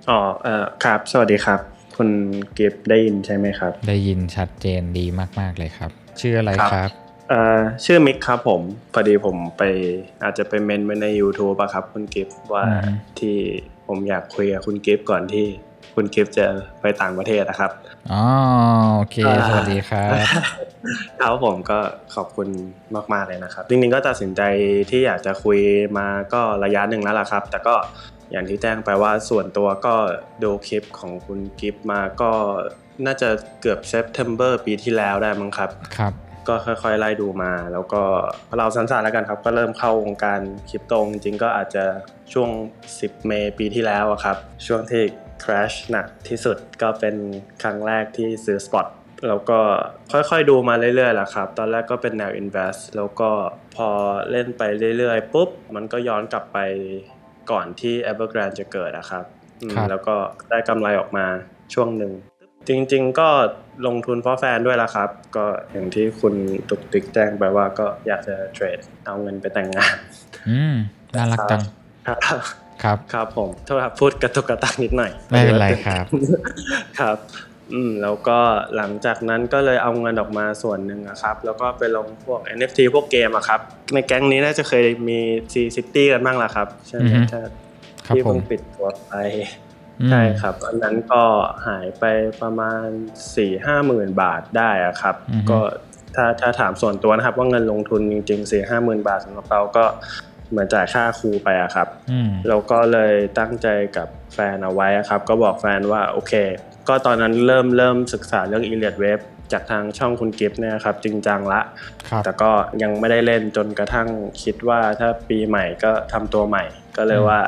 อ๋อครับสวัสดีครับคุณกิฟต์ได้ยินใช่ไหมครับได้ยินชัดเจนดีมากๆเลยครับชื่ออะไรครับชื่อมิกครับผมพอดีผมไปอาจจะไปเมนไว้ใน YouTube อะครับคุณกิฟต์ว่าที่ผมอยากคุยกับคุณกิฟต์ก่อนที่คุณกิฟต์จะไปต่างประเทศนะครับอ๋อโอเคสวัสดีครับครับผมก็ขอบคุณมากๆเลยนะครับจริงๆก็ตัดสินใจที่อยากจะคุยมาก็ระยะหนึ่งแล้วล่ะครับแต่ก็อย่างที่แจ้งไปว่าส่วนตัวก็ดูคลิปของคุณกิฟต์มาก็น่าจะเกือบ September ปีที่แล้วได้มั้งครับครับก็ค่อยๆไล่ดูมาแล้วก็เราสั้นๆแล้วกันครับก็เริ่มเข้าวงการคริปโตจริงๆก็อาจจะช่วง10เมษปีที่แล้วอะครับช่วงที่ crash หนักที่สุดก็เป็นครั้งแรกที่ซื้อ spot แล้วก็ค่อยๆดูมาเรื่อยๆแหละครับตอนแรกก็เป็นแนว invest แล้วก็พอเล่นไปเรื่อยๆปุ๊บมันก็ย้อนกลับไปก่อนที่ Evergrande จะเกิดอะครับแล้วก็ได้กำไรออกมาช่วงหนึ่งจริงๆก็ลงทุนเพราะแฟนด้วยล่ะครับก็อย่างที่คุณตุกติกแจ้งไปว่าก็อยากจะเทรดเอาเงินไปแต่งงานน่ารักจังครับผมโทษครับพูดกระตุกกระตักนิดหน่อยไม่เป็นไรครับครับแล้วก็หลังจากนั้นก็เลยเอาเงินออกมาส่วนหนึ่งครับแล้วก็ไปลงพวก NFT พวกเกมอะครับในแก๊งนี้น่าจะเคยมี C-City กันบ้างล่ะครับใช่ไหมที่เพิ่งปิดตัวไปใช่ครับอันนั้นก็หายไปประมาณ 4-5 หมื่นบาทได้อะครับก็ถ้าถามส่วนตัวนะครับว่าเงินลงทุนจริงๆ 4-5 หมื่นบาทสำหรับเราก็เหมือนจ่ายค่าครูไปอะครับแล้วก็เลยตั้งใจกับแฟนเอาไว้ครับก็บอกแฟนว่าโอเคก็ตอนนั้นเริ่มศึกษาเรื่อง Elliott Wave จากทางช่องคุณกิฟต์เนี่ยครับจริงจังละแต่ก็ยังไม่ได้เล่นจนกระทั่งคิดว่าถ้าปีใหม่ก็ทำตัวใหม่ก็เลยว่า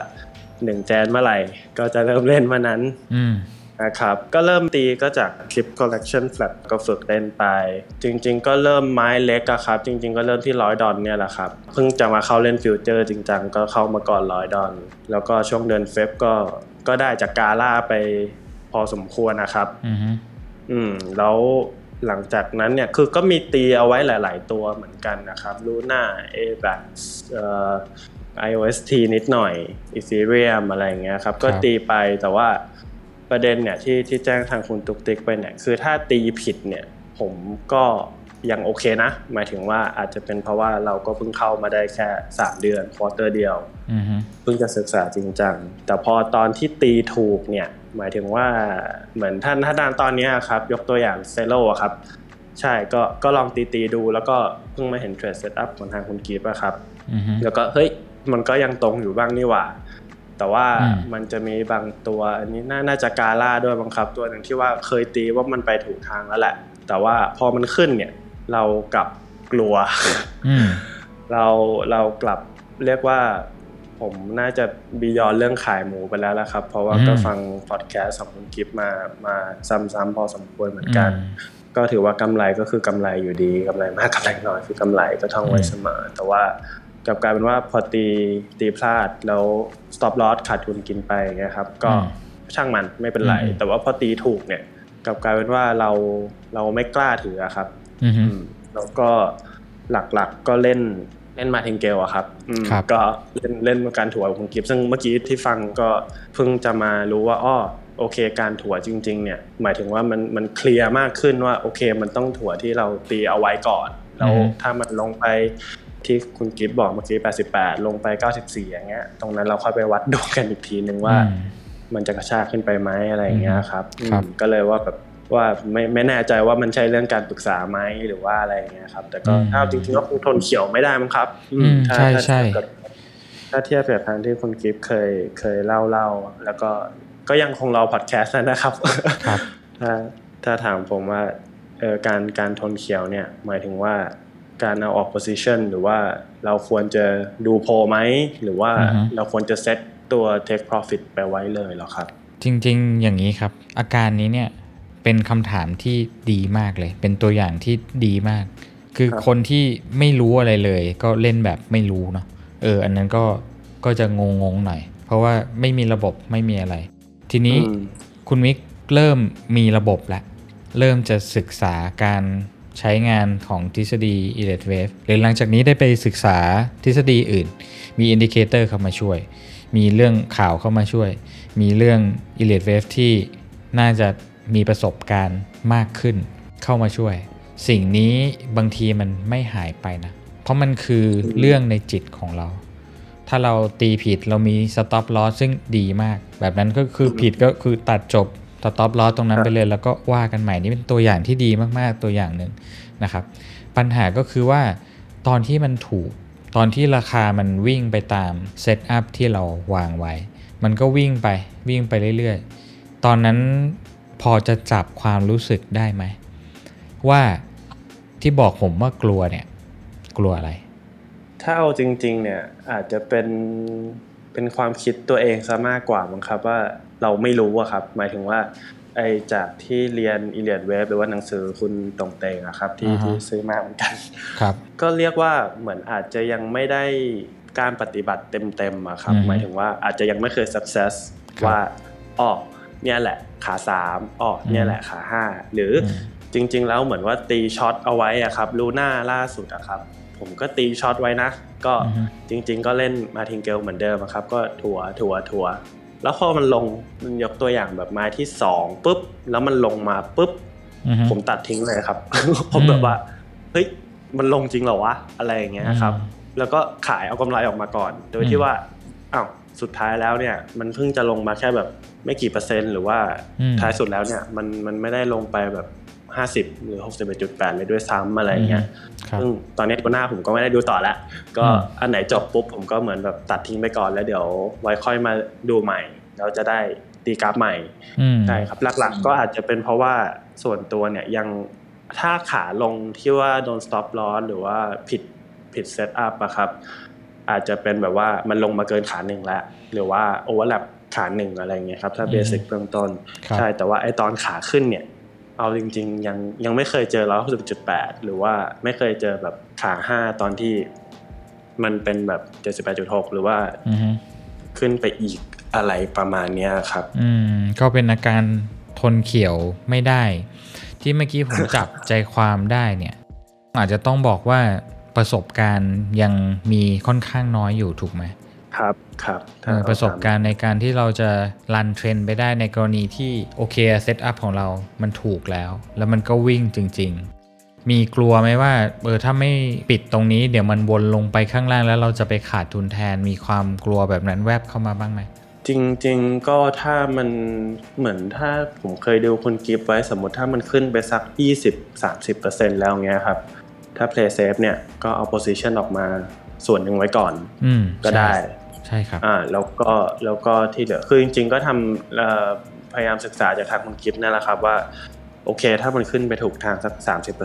1แจนเมื่อไหร่ก็จะเริ่มเล่นเมื่อนั้นนะครับก็เริ่มตีก็จากคลิป collection flat ก็ฝึกเล่นไปจริงๆก็เริ่มไม้เล็กอะครับจริงๆก็เริ่มที่$100เนี่ยแหละครับเพิ่งจะมาเข้าเล่นฟิวเจอร์จริงจังก็เข้ามาก่อน$100แล้วก็ช่วงเดือนเฟบก็ได้จากกาล่าไปพอสมควรนะครับแล้วหลังจากนั้นเนี่ยคือก็มีตีเอาไว้หลายๆตัวเหมือนกันนะครับ Luna AVAX IOST นิดหน่อย Ethereum อะไรอย่างเงี้ยครับก็ตีไปแต่ว่าประเด็นเนี่ยที่แจ้งทางคุณตุ๊กติ๊กไปเนี่ยคือถ้าตีผิดเนี่ยผมก็ยังโอเคนะหมายถึงว่าอาจจะเป็นเพราะว่าเราก็เพิ่งเข้ามาได้แค่3เดือนควอเตอร์เดียวเพิ่งจะศึกษาจริงจังแต่พอตอนที่ตีถูกเนี่ยหมายถึงว่าเหมือนถ้าตอนนี้ครับยกตัวอย่างเซโลครับใช่ก็ลองตีดูแล้วก็เพิ่งมาเห็นเทรดเซตอัพของทางคุณกีฟอะครับแล้วก็เฮ้ยมันก็ยังตรงอยู่บ้างนี่หว่าแต่ว่ามันจะมีบางตัวอันนี้น่าจะกาล่าด้วยบังคับตัวหนึ่งที่ว่าเคยตีว่ามันไปถูกทางแล้วแหละแต่ว่าพอมันขึ้นเนี่ยเรากลับกลัวเรากลับเรียกว่าผมน่าจะบียอนเรื่องขายหมูไปแล้วละครับเพราะว่าก็ฟังพอดแคสต์ของคุณกิฟต์มาซ้ำๆพอสมควรเหมือนกันก็ถือว่ากำไรก็คือกำไรอยู่ดีกำไรมากกำไรน้อยคือกำไรก็ท่องไว้เสมอแต่ว่ากลับกลายเป็นว่าพอตีพลาดแล้ว stop loss ขาดทุนกินไปอย่างเงี้ยครับก็ช่างมันไม่เป็นไรแต่ว่าพอตีถูกเนี่ยกลับกลายเป็นว่าเราไม่กล้าถือครับแล้วก็หลักๆก็เล่นมาทิงเกลอะครับก็เล่นการถั่วของกิฟซึ่งเมื่อกี้ที่ฟังก็เพิ่งจะมารู้ว่าโอเคการถั่วจริงๆเนี่ยหมายถึงว่ามันเคลียร์มากขึ้นว่าโอเคมันต้องถั่วที่เราตีเอาไว้ก่อนแล้วถ้ามันลงไปที่คุณกิฟบอกเมื่อกี้88ลงไป94อย่างเงี้ยตรงนั้นเราค่อยไปวัดดูกันอีกทีนึงว่ามันจะกระชากขึ้นไปไหมอะไรอย่างเงี้ยครับก็เลยว่าแบบว่าไม่แน่ใจว่ามันใช่เรื่องการปรึกษาไหมหรือว่าอะไรอย่างเงี้ยครับแต่ก็ถ้าจริงๆก็คงทนเขียวไม่ได้มั้งครับใช่ถ้าเทียบกับทางที่คุณกิฟเคยเล่าแล้วก็ยังคงรอพอดแคสต์นะครับถ้าถามผมว่าการทนเขียวเนี่ยหมายถึงว่าการเอาออก position หรือว่าเราควรจะดูโพไหมหรือว่าเราควรจะเซตตัว take profit ไปไว้เลยหรอครับจริงๆอย่างนี้ครับอาการนี้เนี่ยเป็นคำถามที่ดีมากเลยเป็นตัวอย่างที่ดีมากคือคนที่ไม่รู้อะไรเลยก็เล่นแบบไม่รู้เนาะอันนั้นก็จะงงหน่อยเพราะว่าไม่มีระบบไม่มีอะไรทีนี้คุณมิกเริ่มมีระบบแล้วเริ่มจะศึกษาการใช้งานของทฤษฎี Elliott Wave หรือหลังจากนี้ได้ไปศึกษาทฤษฎีอื่นมีอินดิเคเตอร์เข้ามาช่วยมีเรื่องข่าวเข้ามาช่วยมีเรื่อง Elliott Wave ที่น่าจะมีประสบการณ์มากขึ้นเข้ามาช่วยสิ่งนี้บางทีมันไม่หายไปนะเพราะมันคือเรื่องในจิตของเราถ้าเราตีผิดเรามี stop loss ซึ่งดีมากแบบนั้นก็คือผิดก็คือตัดจบ stop loss ตรงนั้นไปเลยแล้วก็ว่ากันใหม่นี่เป็นตัวอย่างที่ดีมากๆตัวอย่างหนึ่งนะครับปัญหาก็คือว่าตอนที่มันถูกตอนที่ราคามันวิ่งไปตามเซตอัพที่เราวางไว้มันก็วิ่งไปเรื่อยๆตอนนั้นพอจะจับความรู้สึกได้ไหมว่าที่บอกผมว่ากลัวเนี่ยกลัวอะไรถ้าเอาจริงๆเนี่ยอาจจะเป็นความคิดตัวเองซะมากกว่ามั้งครับว่าเราไม่รู้อะครับหมายถึงว่าไอ้จากที่เรียน Elliott Wave หรือว่าหนังสือคุณตงเตงอะครับที่ซื้อมาเหมือนกันครับก็เรียกว่าเหมือนอาจจะยังไม่ได้การปฏิบัติเต็มๆอะครับหมายถึงว่าอาจจะยังไม่เคย success ว่าเนี่ยแหละขา3เนี่ยแหละขา5หรือจริงๆแล้วเหมือนว่าตีช็อตเอาไว้อะครับลูน่าล่าสุดอะครับผมก็ตีช็อตไว้นะก็จริงๆก็เล่นมาทิงเกลเหมือนเดิมครับก็ถัวแล้วพอมันลงมันยกตัวอย่างแบบไม้ที่2ปุ๊บแล้วมันลงมาปุ๊บผมตัดทิ้งเลยครับ ผมแบบว่าเฮ้ยมันลงจริงเหรอวะอะไรอย่างเงี้ยครับแล้วก็ขายเอากำไรออกมาก่อนโดยที่ว่าอ้าวสุดท้ายแล้วเนี่ยมันเพิ่งจะลงมาแค่แบบไม่กี่เปอร์เซ็นต์หรือว่าท้ายสุดแล้วเนี่ยมันไม่ได้ลงไปแบบ50หรือ 61.8 เลยด้วยซ้ำอะไรเงี้ยซึ่งตอนนี้ตัวหน้าผมก็ไม่ได้ดูต่อแล้วก็อันไหนจบปุ๊บผมก็เหมือนแบบตัดทิ้งไปก่อนแล้วเดี๋ยวไว้ค่อยมาดูใหม่เราจะได้ตีกราฟใหม่ใช่ครับหลักๆก็อาจจะเป็นเพราะว่าส่วนตัวเนี่ยยังถ้าขาลงที่ว่าโดน stop loss หรือว่าผิด set up อะครับอาจจะเป็นแบบว่ามันลงมาเกินขา1แล้วหรือว่า overlap ขา1อะไรเงี้ยครับถ้าเบสิกเบื้องต้นใช่แต่ว่าไอ้ตอนขาขึ้นเนี่ยเอาจริงๆยังไม่เคยเจอ 160.8 หรือว่าไม่เคยเจอแบบขา5ตอนที่มันเป็นแบบ 78.6 หรือว่าขึ้นไปอีกอะไรประมาณนี้ครับก็เป็นอาการทนเขียวไม่ได้ที่เมื่อกี้ผมจับใจความได้เนี่ยอาจจะต้องบอกว่าประสบการณ์ยังมีค่อนข้างน้อยอยู่ถูกไหมครับประสบการณ์ในการที่เราจะรันเทรนไปได้ในกรณีที่โอเคเซตอัพของเรามันถูกแล้วมันก็วิ่งจริงๆมีกลัวไหมว่าถ้าไม่ปิดตรงนี้เดี๋ยวมันวนลงไปข้างล่างแล้วเราจะไปขาดทุนแทนมีความกลัวแบบนั้นแวบเข้ามาบ้างไหมจริงๆก็ถ้ามันเหมือนถ้าผมเคยดูคุณกิฟต์ไว้สมมติถ้ามันขึ้นไปสัก 20-30% แล้วเงี้ยครับถ้า play safe เนี่ยก็เอา position ออกมาส่วนหนึ่งไว้ก่อนก็ได้ใช่ครับแล้วก็ที่เหลือคือจริงๆก็ทำพยายามศึกษาจากทางคุณกิฟต์นั่นแหละครับว่าโอเคถ้ามันขึ้นไปถูกทางสัก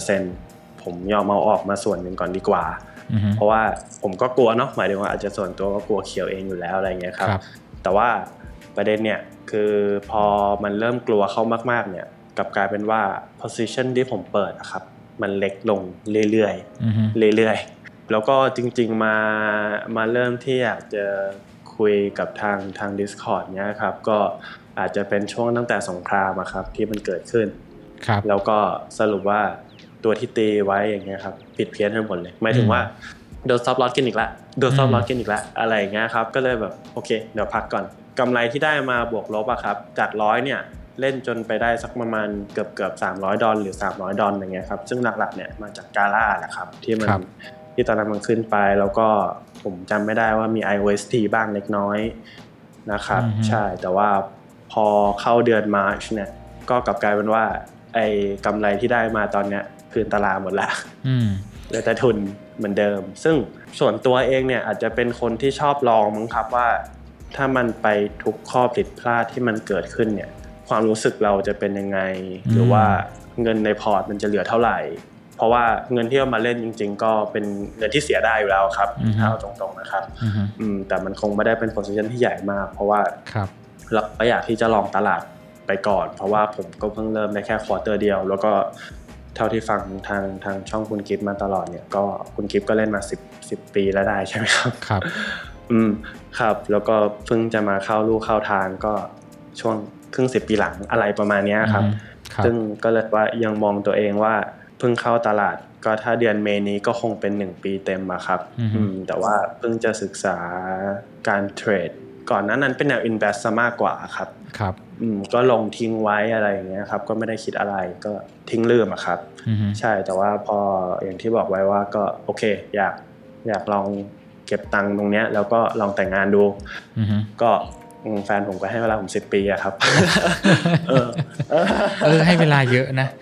30% ผมยอมเอาออกมาส่วนหนึ่งก่อนดีกว่าเพราะว่าผมก็กลัวเนาะหมายถึงว่าอาจจะส่วนตัวก็กลัวเขียวเองอยู่แล้วอะไรเงี้ยครับแต่ว่าประเด็นเนี่ยคือพอมันเริ่มกลัวเข้ามากๆเนี่ยกลับกลายเป็นว่า position ที่ผมเปิดนะครับมันเล็กลงเรื่อยๆแล้วก็จริงๆมาเริ่มที่อยากจะคุยกับทาง Discord เนี่ยครับก็อาจจะเป็นช่วงตั้งแต่สงครามอะครับที่มันเกิดขึ้นแล้วก็สรุปว่าตัวที่ตีไว้อย่างเงี้ยครับผิดเพี้ยนทั้งหมดเลยหมายถึงว่าโดน stop loss กินอีกแล้วอะไรอย่างเงี้ยครับก็เลยแบบโอเคเดี๋ยวพักก่อนกำไรที่ได้มาบวกลบอะครับจาก100เนี่ยเล่นจนไปได้สักประมาณเกือบ$300หรือ$300อย่างเงี้ยครับซึ่งหลักๆเนี่ยมาจากกาล่าแหละครับที่ตอนนั้นมันขึ้นไปแล้วก็ผมจำไม่ได้ว่ามี IOST บ้างเล็กน้อยนะครับใช่แต่ว่าพอเข้าเดือนมาร์ชเนี่ยก็กลับกลายเป็นว่าไอ้กำไรที่ได้มาตอนเนี้ยคืนตลาดหมดละเหลือแต่ทุนเหมือนเดิมซึ่งส่วนตัวเองเนี่ยอาจจะเป็นคนที่ชอบลองมั้งครับว่าถ้ามันไปทุกข้อผิดพลาดที่มันเกิดขึ้นเนี่ยความรู้สึกเราจะเป็นยังไงหรือว่าเงินในพอร์ตมันจะเหลือเท่าไหร่เพราะว่าเงินที่เอามาเล่นจริงๆก็เป็นเงินที่เสียได้อยู่แล้วครับถ้าเอาตรงๆนะครับแต่มันคงไม่ได้เป็น position ที่ใหญ่มากเพราะว่าเราก็อยากที่จะลองตลาดไปก่อนเพราะว่าผมก็เพิ่งเริ่มได้แค่ควอเตอร์เดียวแล้วก็เท่าที่ฟังทางช่องคุณกิฟต์มาตลอดเนี่ยก็คุณกิฟต์ก็เล่นมา10ปีแล้วได้ใช่ไหมครับครับครับแล้วก็เพิ่งจะมาเข้าลู่เข้าทางก็ช่วงครึ่ง10 ปีหลังอะไรประมาณนี้ครับซึ่งก็เลยว่ายังมองตัวเองว่าเพิ่งเข้าตลาดก็ถ้าเดือนเมษนี้ก็คงเป็น1 ปีเต็มอะครับแต่ว่าเพิ่งจะศึกษาการเทรดก่อนนั้นเป็นแนว invest ซะมากกว่าครับก็ลงทิ้งไว้อะไรอย่างเงี้ยครับก็ไม่ได้คิดอะไรก็ทิ้งลืมอะครับใช่แต่ว่าพออย่างที่บอกไว้ว่าก็โอเคอยากลองเก็บตังค์ตรงเนี้ยแล้วก็ลองแต่งงานดูก็แฟนผมก็ให้เวลาผม10 ปีอะครับให้เวลาเยอะนะ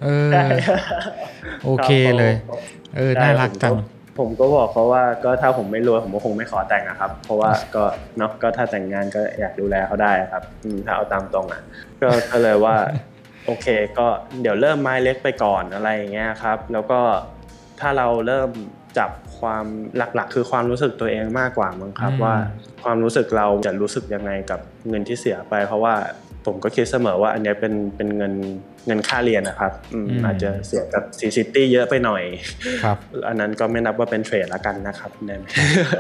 โอเคเลยน่ารักจังผมก็บอกเขาว่าก็ถ้าผมไม่รวยผมก็คงไม่ขอแต่งนะครับเพราะว่าก็เนาะก็ถ้าแต่งงานก็อยากดูแลเขาได้ครับถ้าเอาตามตรงอ่ะก็เลยว่าโอเคก็เดี๋ยวเริ่มไม้เล็กไปก่อนอะไรอย่างเงี้ยครับแล้วก็ถ้าเราเริ่มจับความหลักๆคือความรู้สึกตัวเองมากกว่ามั้งครับว่าความรู้สึกเราจะรู้สึกยังไงกับเงินที่เสียไปเพราะว่าผมก็คิดเสมอว่าอันนี้เป็นเงินค่าเรียนนะครับอาจจะเสียกับCityเยอะไปหน่อยครับอันนั้นก็ไม่นับว่าเป็นเทรดละกันนะครับได้ไหม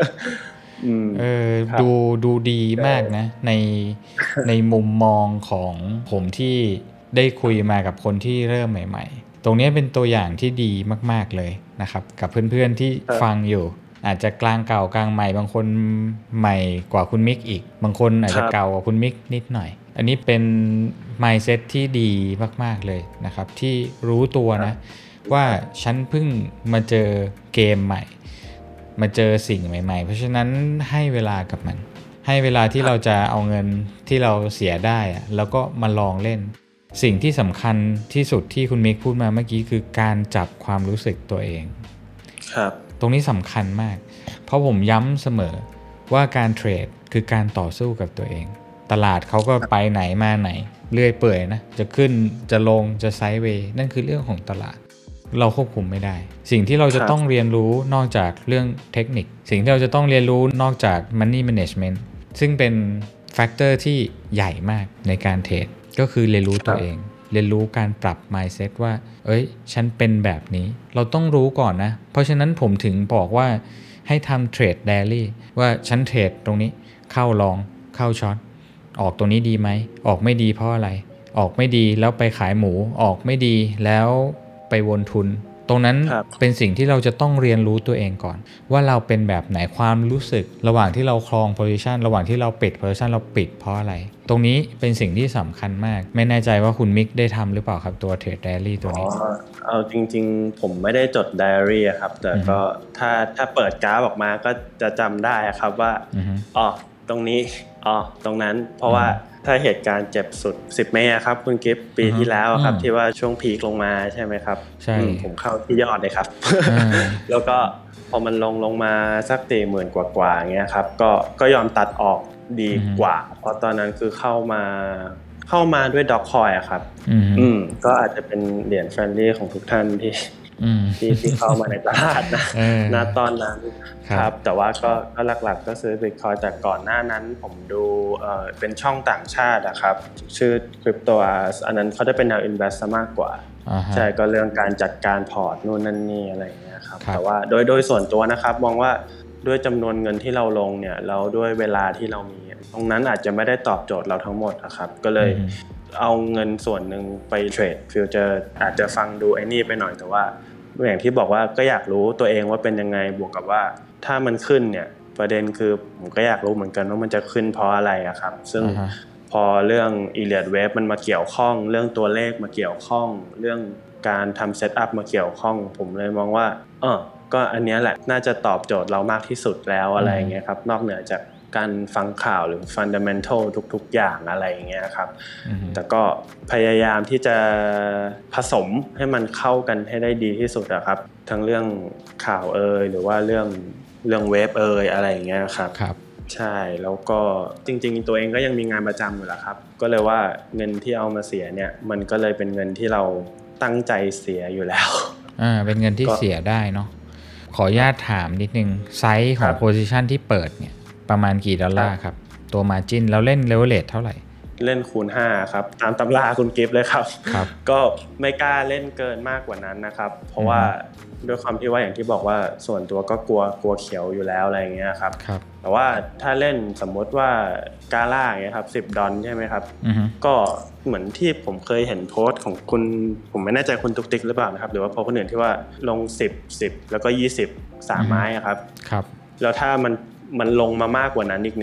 ดูดีมากนะในมุมมองของผมที่ได้คุยมากับคนที่เริ่มใหม่ๆตรงนี้เป็นตัวอย่างที่ดีมากๆเลยนะครับกับเพื่อนๆที่ฟังอยู่อาจจะกลางเก่ากลางใหม่บางคนใหม่กว่าคุณมิกอีกบางคนอาจจะเก่ากว่าคุณมิกนิดหน่อยอันนี้เป็น mindset ที่ดีมากๆเลยนะครับที่รู้ตัวนะว่าฉันเพิ่งมาเจอเกมใหม่มาเจอสิ่งใหม่ๆเพราะฉะนั้นให้เวลากับมันให้เวลาที่เราจะเอาเงินที่เราเสียได้แล้วก็มาลองเล่นสิ่งที่สำคัญที่สุดที่คุณมิกพูดมาเมื่อกี้คือการจับความรู้สึกตัวเองครับตรงนี้สำคัญมากเพราะผมย้ำเสมอว่าการเทรดคือการต่อสู้กับตัวเองตลาดเขาก็ไปไหนมาไหนเรื่อยเปื่อยนะจะขึ้นจะลงจะไซด์เวย์นั่นคือเรื่องของตลาดเราควบคุมไม่ได้สิ่งที่เราจะต้องเรียนรู้นอกจากเรื่องเทคนิคสิ่งที่เราจะต้องเรียนรู้นอกจาก money management ซึ่งเป็นแฟกเตอร์ที่ใหญ่มากในการเทรดก็คือเรียนรู้ตัวเองเรียนรู้การปรับ mindset ว่าฉันเป็นแบบนี้เราต้องรู้ก่อนนะเพราะฉะนั้นผมถึงบอกว่าให้ทำเทรด daily ว่าฉันเทรดตรงนี้เข้าลองเข้าช็อตออกตรงนี้ดีไหมออกไม่ดีเพราะอะไรออกไม่ดีแล้วไปขายหมูออกไม่ดีแล้วไปวนทุนตรงนั้นเป็นสิ่งที่เราจะต้องเรียนรู้ตัวเองก่อนว่าเราเป็นแบบไหนความรู้สึกระหว่างที่เราครอง position ระหว่างที่เราปิด position เราปิดเพราะอะไรตรงนี้เป็นสิ่งที่สำคัญมากไม่แน่ใจว่าคุณมิกได้ทำหรือเปล่าครับตัว Trade Diary ตัวนี้เอาจริงๆผมไม่ได้จด Diary ครับแต่ก็ถ้าเปิดกราฟออกมาก็จะจำได้ครับว่าตรงนี้ตรงนั้นเพราะว่าถ้าเหตุการณ์เจ็บสุด10 เมษครับคุณกิฟต์ปีที่แล้วครับที่ว่าช่วงพีคลงมาใช่ไหมครับใช่ผมเข้าที่ยอดเลยครับ แล้วก็พอมันลงมาสัก40,000 กว่าๆเงี้ยครับก็ยอมตัดออกดีกว่าเพราะตอนนั้นคือเข้ามาด้วยด็อกคอยอะครับก็อาจจะเป็นเหรียญเฟรนลี่ของทุกท่านที่เข้ามาในตลาดนะณตอนนั้นครับแต่ว่าก็หลักๆก็ซื้อ Bitcoin แต่ก่อนหน้านั้นผมดูเป็นช่องต่างชาติอะครับชื่อ CryptoArs อันนั้นเขาจะเป็นแนว invest มากกว่าใช่ก็เรื่องการจัดการพอร์ตนู่นนั่นนี่อะไรอย่างเงี้ยครับแต่ว่าโดยส่วนตัวนะครับมองว่าด้วยจำนวนเงินที่เราลงเนี่ยแล้วด้วยเวลาที่เรามีตรงนั้นอาจจะไม่ได้ตอบโจทย์เราทั้งหมดนะครับก็เลยเอาเงินส่วนหนึ่งไปเทรดฟิวเจอร์อาจจะฟังดูไอ้นี่ไปหน่อยแต่ว่าอย่างที่บอกว่าก็อยากรู้ตัวเองว่าเป็นยังไงบวกกับว่าถ้ามันขึ้นเนี่ยประเด็นคือผมก็อยากรู้เหมือนกันว่ามันจะขึ้นเพราะอะไรอะครับซึ่งพอเรื่อง Elliott Wave มันมาเกี่ยวข้องเรื่องตัวเลขมาเกี่ยวข้องเรื่องการทำเซตอัพมาเกี่ยวข้องผมเลยมองว่าก็อันนี้แหละน่าจะตอบโจทย์เรามากที่สุดแล้วอะไรอย่างเงี้ยครับนอกเหนือจากการฟังข่าวหรือ fundamental ทุกๆอย่างอะไรอย่างเงี้ยครับแต่ก็พยายามที่จะผสมให้มันเข้ากันให้ได้ดีที่สุดอะครับทั้งเรื่องข่าวหรือว่าเรื่องเว็บอะไรอย่างเงี้ยครับใช่แล้วก็จริงๆตัวเองก็ยังมีงานประจำอยู่แหละครับก็เลยว่าเงินที่เอามาเสียเนี่ยมันก็เลยเป็นเงินที่เราตั้งใจเสียอยู่แล้วเป็นเงินที่เสียได้เนาะขออนุญาตถามนิดนึงไซส์ของ position ที่เปิดเนี่ยประมาณกี่ดอลลาร์ครับตัว margin แล้วเล่น leverage เท่าไหร่เล่นคูณ5ครับตามตำราคุณกิฟต์เลยครับก็ไม่กล้าเล่นเกินมากกว่านั้นนะครับเพราะว่าด้วยความที่ว่าอย่างที่บอกว่าส่วนตัวก็กลัวเขียวอยู่แล้วอะไรอย่างเงี้ยครับแต่ว่าถ้าเล่นสมมติว่ากาล่าอย่างเงี้ยครับ$10ใช่ไหมครับก็เหมือนที่ผมเคยเห็นโพสต์ของคุณผมไม่แน่ใจคุณตุ๊กติ๊กหรือเปล่านะครับหรือว่าโพสต์คนอื่นที่ว่าลง10แล้วก็20 3 ไม้ครับแล้วถ้ามันลงมามากกว่านั้นอีกเนี่ย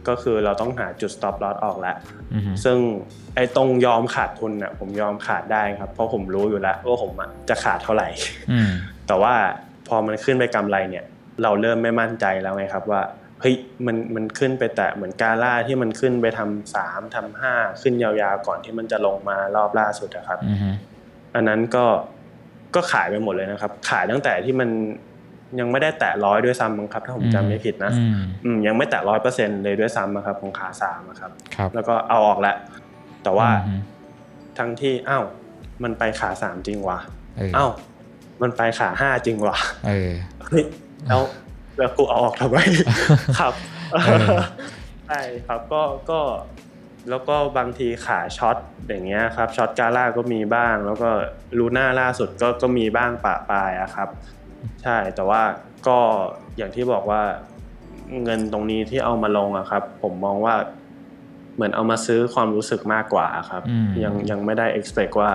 ก็คือเราต้องหาจุด stop loss ออกแล้วซึ่งไอ้ตรงยอมขาดทุนน่ะผมยอมขาดได้ครับเพราะผมรู้อยู่แล้วว่าผมจะขาดเท่าไหร่แต่ว่าพอมันขึ้นไปกำไรเนี่ยเราเริ่มไม่มั่นใจแล้วไงครับว่าเฮ้ยมันขึ้นไปแต่เหมือนกาล่าที่มันขึ้นไปทำ3ทำ5ขึ้นยาวๆก่อนที่มันจะลงมารอบล่าสุดครับอันนั้นก็ขายไปหมดเลยนะครับขายตั้งแต่ที่มันยังไม่ได้แตะ100ด้วยซ้ำมั้งครับถ้าผมจำไม่ผิดนะยังไม่แตะ 100% เลยด้วยซ้ำครับของขา3ครับแล้วก็เอาออกแล้วแต่ว่าทั้งที่มันไปขา3จริงว่ะมันไปขา5จริงว่ะเฮ้ยแล้วกูเอาออกทำไมครับใช่ครับก็แล้วก็บางทีขาช็อตอย่างเงี้ยครับช็อตกาล่าก็มีบ้างแล้วก็ลูน่าล่าสุดก็มีบ้างปะปายอะครับใช่แต่ว่าก็อย่างที่บอกว่าเงินตรงนี้ที่เอามาลงอะครับผมมองว่าเหมือนเอามาซื้อความรู้สึกมากกว่าครับยังไม่ได้ expect ว่า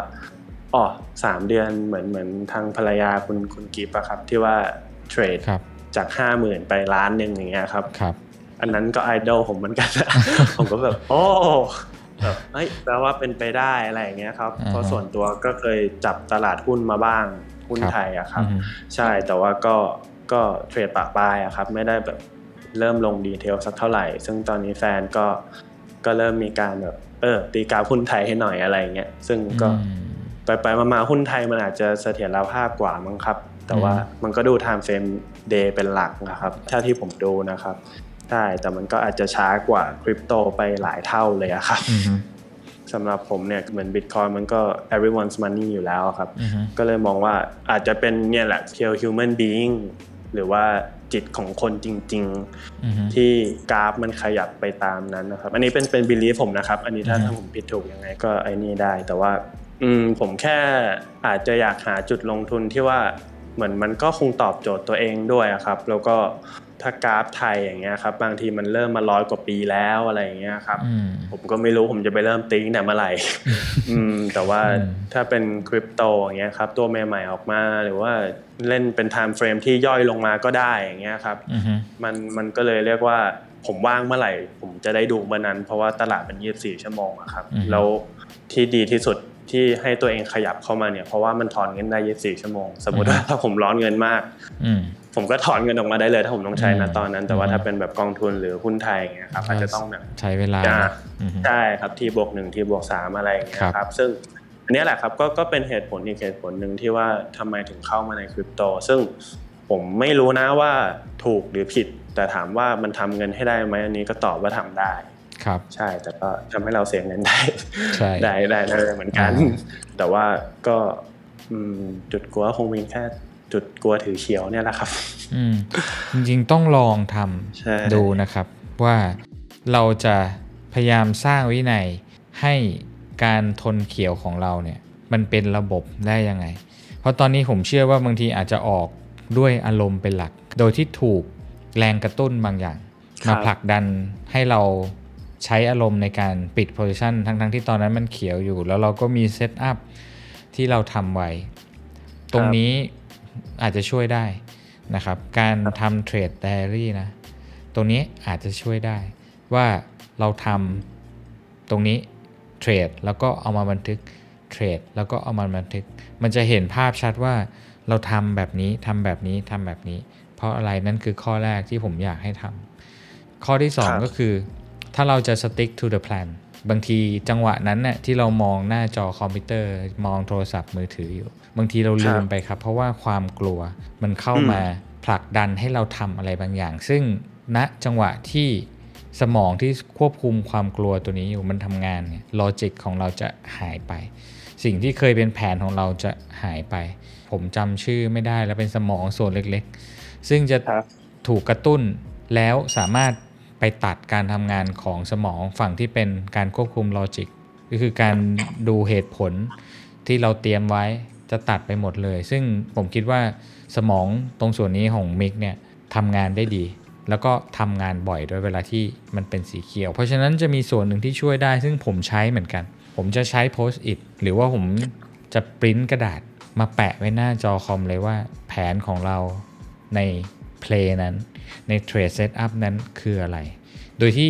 3เดือนเหมือนทางภรรยาคุณกิฟต์อะครับที่ว่าเทรดจาก 50,000 ไปล้านนึงอย่างเงี้ยครับอันนั้นก็ไอดอลผมเหมือนกัน ผมก็แบบแบบแปลว่าเป็นไปได้อะไรอย่างเงี้ยครับเพราะส่วนตัวก็เคยจับตลาดหุ้นมาบ้างหุ้นไทยอะครับใช่แต่ว่าก็เทรดปะปายอะครับไม่ได้แบบเริ่มลงดีเทลสักเท่าไหร่ซึ่งตอนนี้แฟนก็เริ่มมีการแบบตีกราฟหุ้นไทยให้หน่อยอะไรเงี้ยซึ่งก็ไปมาหุ้นไทยมันอาจจะเสถียรภาพกว่ามั้งครับแต่ว่ามันก็ดู time frame day เป็นหลักนะครับถ้าที่ผมดูนะครับใช่แต่มันก็อาจจะช้ากว่าคริปโตไปหลายเท่าเลยอะครับสำหรับผมเนี่ยเหมือน Bitcoin มันก็ everyone's money อยู่แล้วครับก็เลยมองว่าอาจจะเป็นเนี่ยแหละ pure human being หรือว่าจิตของคนจริงๆที่กราฟมันขยับไปตามนั้นนะครับอันนี้เป็น belief ผมนะครับอันนี้ถ้าผมผิดถูกยังไงก็ไอ้นี่ได้แต่ว่าผมแค่อาจจะอยากหาจุดลงทุนที่ว่าเหมือนมันก็คงตอบโจทย์ตัวเองด้วยครับแล้วก็ถ้ากราฟไทยอย่างเงี้ยครับบางทีมันเริ่มมา100กว่าปีแล้วอะไรอย่างเงี้ยครับผมก็ไม่รู้ผมจะไปเริ่มติ้งแต่เมื่อไหร่แต่ว่าถ้าเป็นคริปโตอย่างเงี้ยครับตัวใหม่ๆออกมาหรือว่าเล่นเป็นไทม์เฟรมที่ย่อยลงมาก็ได้อย่างเงี้ยครับมันก็เลยเรียกว่าผมว่างเมื่อไหร่ผมจะได้ดูเมื่อนั้นเพราะว่าตลาดเป็น24ชั่วโมงอะครับแล้วที่ดีที่สุดที่ให้ตัวเองขยับเข้ามาเนี่ยเพราะว่ามันถอนเงินได้24ชั่วโมงสมมุติว่าถ้าผมร้อนเงินมากผมก็ถอนเงินออกมาได้เลยถ้าผมต้องใช้นะตอนนั้นแต่ว่าถ้าเป็นแบบกองทุนหรือหุ้นไทยอย่างเงี้ยครับอาจจะต้องแบบใช้เวลาใช่ครับT+1 T+3อะไรอย่างเงี้ยครับซึ่งอันนี้แหละครับก็เป็นเหตุผลอีกเหตุผลนึงที่ว่าทำไมถึงเข้ามาในคริปโตซึ่งผมไม่รู้นะว่าถูกหรือผิดแต่ถามว่ามันทำเงินให้ได้ไหมอันนี้ก็ตอบว่าทำได้ครับใช่แต่ก็ทำให้เราเสียเงินได้เหมือนกันแต่ว่าก็จุดกลัวคงมีแค่จุดกลัวถือเขียวเนี่ยแหละครับจริงๆต้องลองทำดูนะครับว่าเราจะพยายามสร้างวินัยให้การทนเขียวของเราเนี่ยมันเป็นระบบได้ยังไงเพราะตอนนี้ผมเชื่อว่าบางทีอาจจะออกด้วยอารมณ์เป็นหลักโดยที่ถูกแรงกระตุ้นบางอย่างมาผลักดันให้เราใช้อารมณ์ในการปิด position ทั้งที่ตอนนั้นมันเขียวอยู่แล้วเราก็มีเซตอัพที่เราทำไว้ตรงนี้อาจจะช่วยได้นะครับการทำเทรดไดอารี่นะตรงนี้อาจจะช่วยได้ว่าเราทำตรงนี้เทรดแล้วก็เอามาบันทึกเทรดแล้วก็เอามาบันทึกมันจะเห็นภาพชัดว่าเราทำแบบนี้ทำแบบนี้ทำแบบนี้เพราะอะไรนั่นคือข้อแรกที่ผมอยากให้ทำข้อที่2ก็คือถ้าเราจะ stick to the plan บางทีจังหวะนั้นเนี่ยที่เรามองหน้าจอคอมพิวเตอร์มองโทรศัพท์มือถืออยู่บางทีเราลืมไปครับเพราะว่าความกลัวมันเข้ามาผลักดันให้เราทำอะไรบางอย่างซึ่งณจังหวะที่สมองที่ควบคุมความกลัวตัวนี้อยู่มันทำงานเนี่ยลอจิกของเราจะหายไปสิ่งที่เคยเป็นแผนของเราจะหายไปผมจำชื่อไม่ได้แล้วเป็นสมองส่วนเล็กๆซึ่งจะถูกกระตุ้นแล้วสามารถไปตัดการทำงานของสมองฝั่งที่เป็นการควบคุมลอจิกก็คือการดูเหตุผลที่เราเตรียมไว้จะตัดไปหมดเลยซึ่งผมคิดว่าสมองตรงส่วนนี้ของมิกเนี่ยทำงานได้ดีแล้วก็ทำงานบ่อยด้วยเวลาที่มันเป็นสีเขียวเพราะฉะนั้นจะมีส่วนหนึ่งที่ช่วยได้ซึ่งผมใช้เหมือนกันผมจะใช้โพสต์อิทหรือว่าผมจะปริ้นกระดาษมาแปะไว้หน้าจอคอมเลยว่าแผนของเราในเพลย์นั้นในเทรดเซตอัพนั้นคืออะไรโดยที่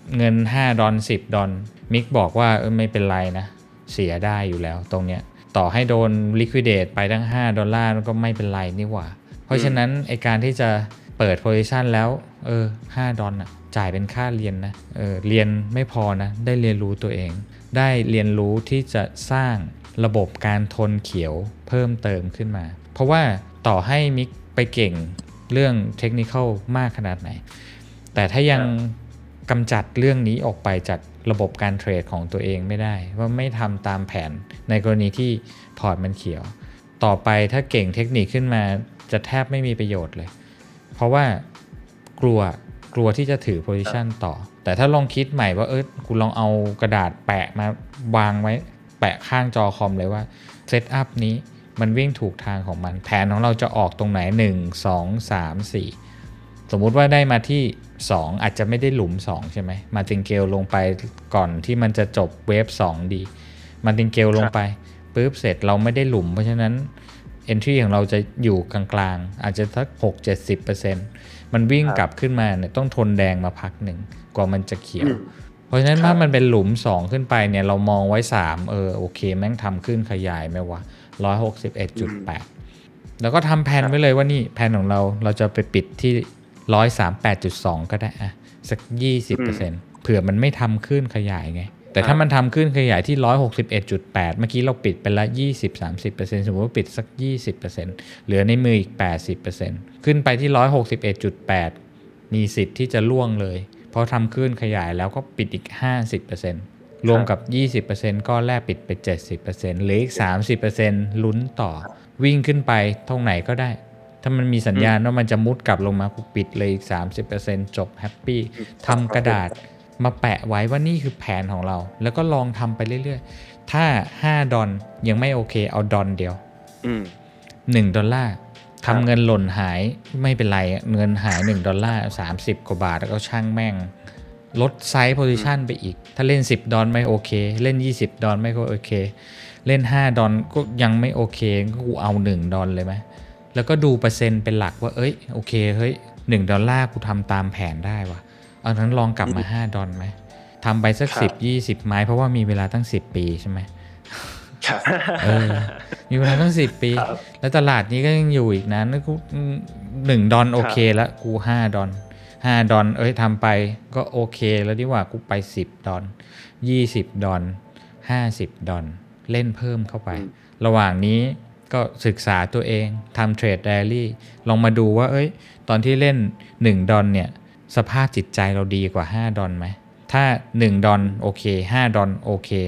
เงิน$5 $10มิกบอกว่าไม่เป็นไรนะเสียได้อยู่แล้วตรงเนี้ยต่อให้โดน liquidate ไปตั้ง$5ก็ไม่เป็นไรนี่หว่าเพราะฉะนั้นไอการที่จะเปิด position แล้ว$5อ่ะจ่ายเป็นค่าเรียนนะเรียนไม่พอนะได้เรียนรู้ตัวเองได้เรียนรู้ที่จะสร้างระบบการทนเขียวเพิ่มเติมขึ้นมาเพราะว่าต่อให้มิกไปเก่งเรื่องเทคนิคมากขนาดไหนแต่ถ้ายังกำจัดเรื่องนี้ออกไปจากระบบการเทรดของตัวเองไม่ได้ว่าไม่ทำตามแผนในกรณีที่พอร์ตมันเขียวต่อไปถ้าเก่งเทคนิคขึ้นมาจะแทบไม่มีประโยชน์เลยเพราะว่ากลัวที่จะถือ position ต่อแต่ถ้าลองคิดใหม่ว่าคุณลองเอากระดาษแปะมาวางไว้แปะข้างจอคอมเลยว่าเซตอัพนี้มันวิ่งถูกทางของมันแผนของเราจะออกตรงไหน1 2 3 4สมมุติว่าได้มาที่2อาจจะไม่ได้หลุม2ใช่ไหมมาติงเกลลงไปก่อนที่มันจะจบเวฟ2ดีมาติงเกลลงไปปุ๊บเสร็จเราไม่ได้หลุมเพราะฉะนั้น entry ของเราจะอยู่กลางๆอาจจะสัก 6-70% มันวิ่งกลับขึ้นมาเนี่ยต้องทนแดงมาพักหนึ่งกว่ามันจะเขียวเพราะฉะนั้นถ้ามันเป็นหลุม2ขึ้นไปเนี่ยเรามองไว้3โอเคแม่งทำขึ้นขยายไหมวะ 161.8 แล้วก็ทำแผนไว้เลยว่านี่แผนของเราจะไปปิดที่ 138.2 ก็ได้อะสัก 20% เผื่อมันไม่ทำขึ้นขยายไงแต่ถ้ามันทำขึ้นขยายที่ 161.8 เมื่อกี้เราปิดไปละ 20-30% สมมติว่าปิดสัก 20% เหลือในมืออีก 80% ขึ้นไปที่ 161.8 มีสิทธิ์ที่จะล่วงเลยเพราะทำขึ้นขยายแล้วก็ปิดอีก 50% รวมกับ 20% ก้อนแรกปิดไป 70% เหลืออีก 30% ลุ้นต่อวิ่งขึ้นไปตรงไหนก็ได้ถ้ามันมีสัญญาณว่ามันจะมุดกลับลงมากูปิดเลยอีก 30% จบแฮปปี้ทำกระดาษมาแปะไว้ว่านี่คือแผนของเราแล้วก็ลองทำไปเรื่อยๆถ้า$5ยังไม่โอเคเอา$เดียว$1ทำเงินหล่นหายไม่เป็นไรเงินหาย$1 30 กว่าบาทแล้วก็ช่างแม่งลดไซส์โพซิชันไปอีกถ้าเล่น$10ไม่โอเคเล่น$20ไม่โอเคเล่น$5ก็ยังไม่โอเคก็กูเอา$1เลยไหมแล้วก็ดูเปอร์เซ็นต์เป็นหลักว่าโอเคเฮ้ย$1กูทำตามแผนได้ว่ะเอานั้นลองกลับมา$5ไหมทำไปสัก10-20 ไม้เพราะว่ามีเวลาตั้ง10 ปีใช่ไหมมีเวลาตั้ง10 ปีแล้วตลาดนี้ก็ยังอยู่อีกนะกู$1โอเคแล้วกู$5ทำไปก็โอเคแล้วดีกว่ากูไป$10 $20 $50เล่นเพิ่มเข้าไประหว่างนี้ก็ศึกษาตัวเองทำเทรดแรลลี่ลองมาดูว่าตอนที่เล่น$เนี่ยสภาพจิตใจเราดีกว่า$5ไหมถ้า$โอเค$โอเค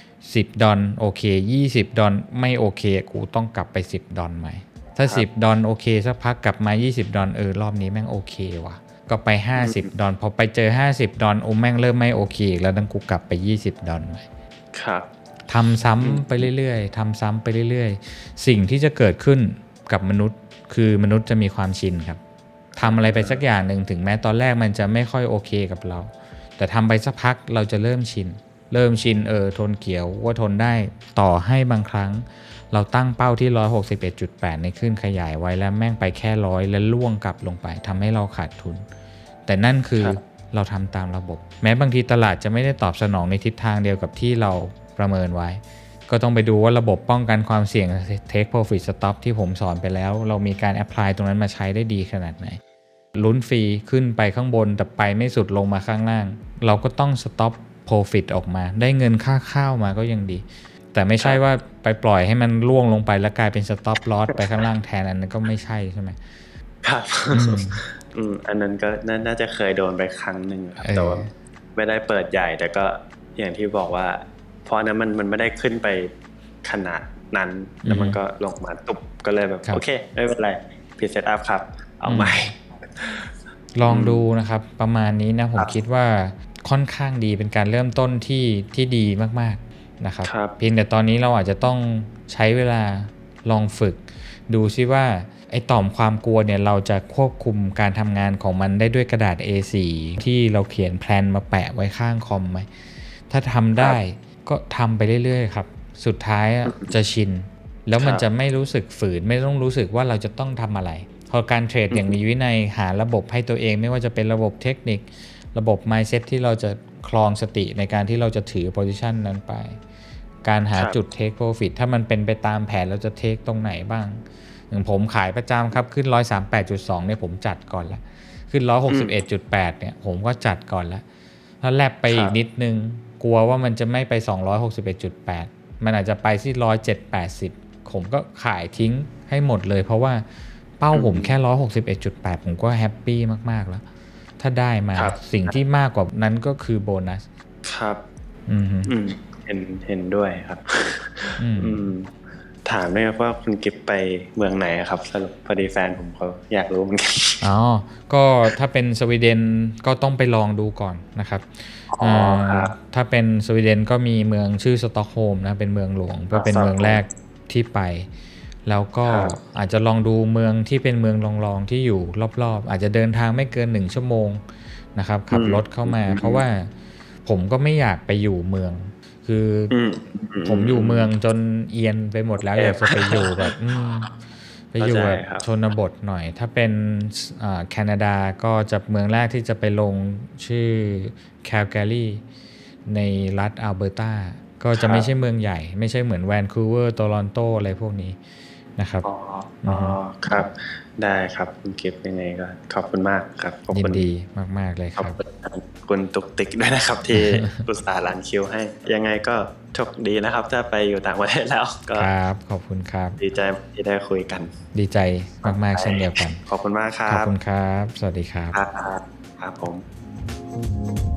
$10โอเค$20ไม่โอเคกูต้องกลับไป$10ไหมถ้า$10โอเคสักพักกลับมา$20รอบนี้แม่งโอเคว่ะก็ไป$50พอไปเจอ$50แม่งเริ่มไม่โอเคแล้วต้องกูกลับไป$20ไหมครับทำซ้ำไปเรื่อยๆทำซ้ำไปเรื่อยๆสิ่งที่จะเกิดขึ้นกับมนุษย์คือมนุษย์จะมีความชินครับทำอะไรไปสักอย่างหนึ่งถึงแม้ตอนแรกมันจะไม่ค่อยโอเคกับเราแต่ทำไปสักพักเราจะเริ่มชินทนเขียวว่าทนได้ต่อให้บางครั้งเราตั้งเป้าที่ 161.8 ในขึ้นขยายไว้แล้วแม่งไปแค่100แล้วล่วงกลับลงไปทำให้เราขาดทุนแต่นั่นคือเราทำตามระบบแม้บางทีตลาดจะไม่ได้ตอบสนองในทิศทางเดียวกับที่เราประเมินไว้ก็ต้องไปดูว่าระบบป้องกันความเสี่ยง Take Profit Stop ที่ผมสอนไปแล้วเรามีการ apply ตรงนั้นมาใช้ได้ดีขนาดไหนลุ้นฟรีขึ้นไปข้างบนแต่ไปไม่สุดลงมาข้างล่างเราก็ต้อง stop profit ออกมาได้เงินค่าข้าวมาก็ยังดีแต่ไม่ใช่ว่าไปปล่อยให้มันล่วงลงไปแล้วกลายเป็น stop loss ไปข้างล่างแทนอันนั้นก็ไม่ใช่ใช่ไหมครับอันนั้นก็น่าจะเคยโดนไปครั้งหนึ่งครับแต่ว่าไม่ได้เปิดใหญ่แต่ก็อย่างที่บอกว่าเพราะนั้นมันไม่ได้ขึ้นไปขนาดนั้นแล้วมันก็ลงมาตุบก็เลยแบบโอเคไม่เป็นไรผิดเซตอัพครับเอาใหม่ลองดูนะครับประมาณนี้นะผมคิดว่าค่อนข้างดีเป็นการเริ่มต้นที่ดีมากๆนะครับเพียงแต่ตอนนี้เราอาจจะต้องใช้เวลาลองฝึกดูซิว่าไอ้ต่อมความกลัวเนี่ยเราจะควบคุมการทำงานของมันได้ด้วยกระดาษ A4 ที่เราเขียนแพลนมาแปะไว้ข้างคอมไหมถ้าทำได้ก็ทำไปเรื่อยๆครับสุดท้ายจะชินแล้วมันจะไม่รู้สึกฝืนไม่ต้องรู้สึกว่าเราจะต้องทำอะไรพอการเทรดอย่างมีวินัยหาระบบให้ตัวเองไม่ว่าจะเป็นระบบเทคนิคระบบ mindset ที่เราจะคลองสติในการที่เราจะถือ position นั้นไปการหาจุด take profit ถ้ามันเป็นไปตามแผนเราจะ take ตรงไหนบ้างอย่างผมขายประจำครับขึ้น 138.2 เนี่ยผมจัดก่อนละขึ้น 161.8 เนี่ยผมก็จัดก่อนละถ้าแลบไปอีกนิดนึงกลัวว่ามันจะไม่ไป 261.8 มันอาจจะไปที่ 107.80 ผมก็ขายทิ้งให้หมดเลยเพราะว่าเป้าผมแค่ 161.8 ผมก็แฮปปี้มากๆแล้วถ้าได้มาสิ่งที่มากกว่านั้นก็คือโบนัสครับเห็นด้วยครับถามได้ครับว่าคุณกิฟไปเมืองไหนครับสรุปพอดีแฟนผมเขาอยากรู้เหมือนกันก็ถ้าเป็นสวีเดนก็ต้องไปลองดูก่อนนะครับถ้าเป็นสวีเดนก็มีเมืองชื่อสต็อกโฮล์มนะเป็นเมืองหลวงก็เป็นเมืองแรกที่ไปแล้วก็อาจจะลองดูเมืองที่เป็นเมืองรองๆที่อยู่รอบๆอาจจะเดินทางไม่เกิน1 ชั่วโมงนะครับขับรถเข้ามาเพราะว่าผมก็ไม่อยากไปอยู่เมืองคือผมอยู่เมืองจนเอียนไปหมดแล้วอยากจะไปอยู่แบบไปอยู่แบบชนบทหน่อยถ้าเป็นแคนาดาก็จะเมืองแรกที่จะไปลงชื่อแคลการีในรัฐอัลเบอร์ตาก็จะไม่ใช่เมืองใหญ่ไม่ใช่เหมือนแวนคูเวอร์โตรอนโตอะไรพวกนี้นะครับครับได้ครับคุณกิฟต์ยังไงก็ขอบคุณมากครับยินดีมากๆเลยครับคุณตุกติกด้วยนะครับที่อุตส่าห์รันคิวให้ยังไงก็โชคดีนะครับถ้าไปอยู่ต่างประเทศแล้วก็ครับขอบคุณครับดีใจที่ได้คุยกันดีใจมากๆเช่นเดียวกันขอบคุณมากครับขอบคุณครับสวัสดีครับครับผม